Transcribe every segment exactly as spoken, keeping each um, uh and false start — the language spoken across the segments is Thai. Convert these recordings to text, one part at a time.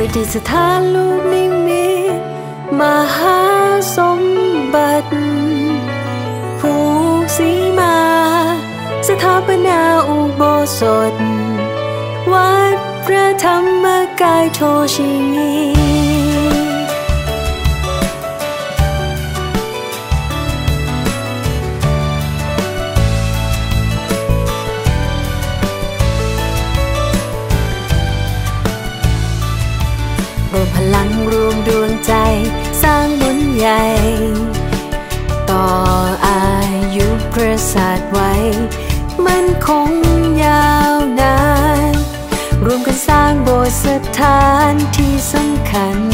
ดิษฐานลูกนิมิตมหาสมบัติผูกสีมาสถาปนาอุโบสถวัดพระธรรมกายโทชิงีรวมพลังรวมดวงใจสร้างบุญใหญ่ต่ออายุพระศาสตร์ไว้มันคงยาวนานรวมกันสร้างโบสถ์สถานที่สำคัญ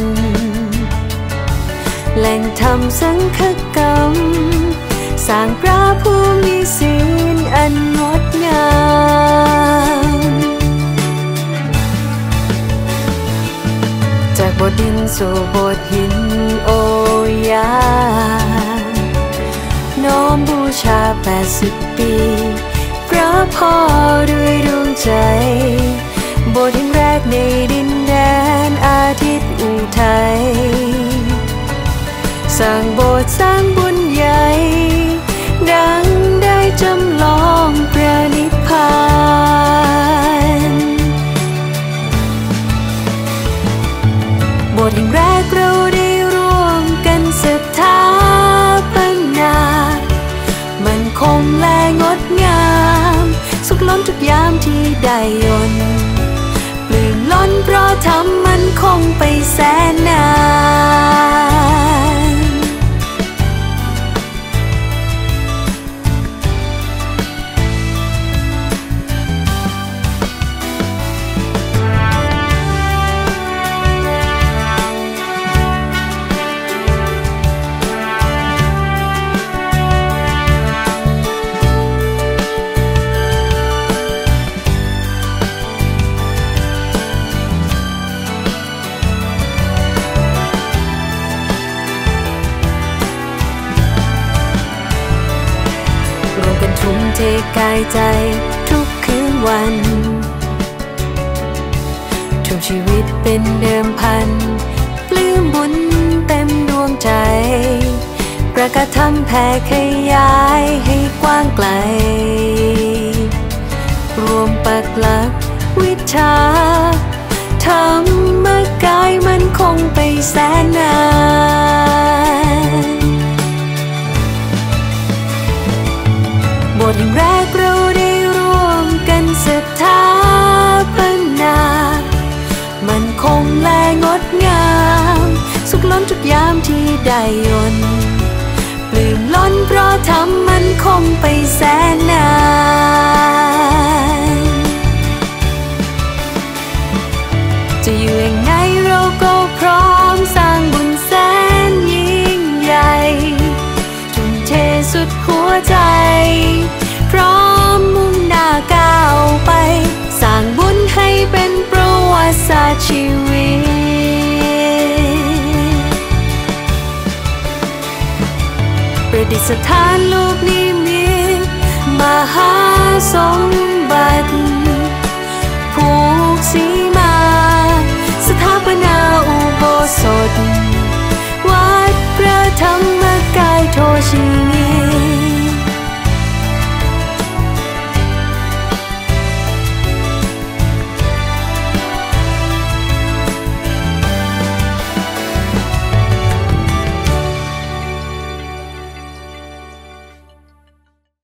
แหล่งธรรมสังฆกรรมสร้างพระผู้มีศีลอันงดงามจากโบสถ์ดินสู่โบสถ์หินโอยาน้อมบูชาแปดสิบปีพระพ่อด้วยดวงใจโบสถ์แห่งแรกในดินแดนอาทิตย์อุทัยสร้างโบสถ์สร้างบุญใหญ่ดังได้จำลองพระนิพพานโบสถ์แห่งแรกเราได้ร่วมกันสถาปนามันคงและงดงามสุขล้นทุกยามที่ได้ยนปลื้มล้นเพราะธรรมมันคงไปแสนนานทุ่มเทกายใจทุกคืนวันทุกชีวิตเป็นเดิมพันปลื้มบุญเต็มดวงใจประกาศธรรมแผ่ขยายให้กว้างไกลรวมปักหลักวิชาธรรมกายมันคงไปแสนนานโบสถ์แห่งแรกเราได้ร่วมกันสถาปนามันคงและงดงามสุขล้นทุกยามที่ได้ยนปลื้มล้นเพราะธรรมมันคงไปแสนนานจะอยู่อย่างไหนเราก็พร้อมสร้างบุญแสนยิ่งใหญ่ทุ่มเทสุดหัวใจพร้อมมุ่งหน้าก้าวไปสร้างบุญให้เป็นประวัติศาสตร์ชีวิตประดิษฐานลูกนิมิตมหาสมบัติผูกสีมาสถาปนาอุโบสถวัดพระธรรมกายโทชิงี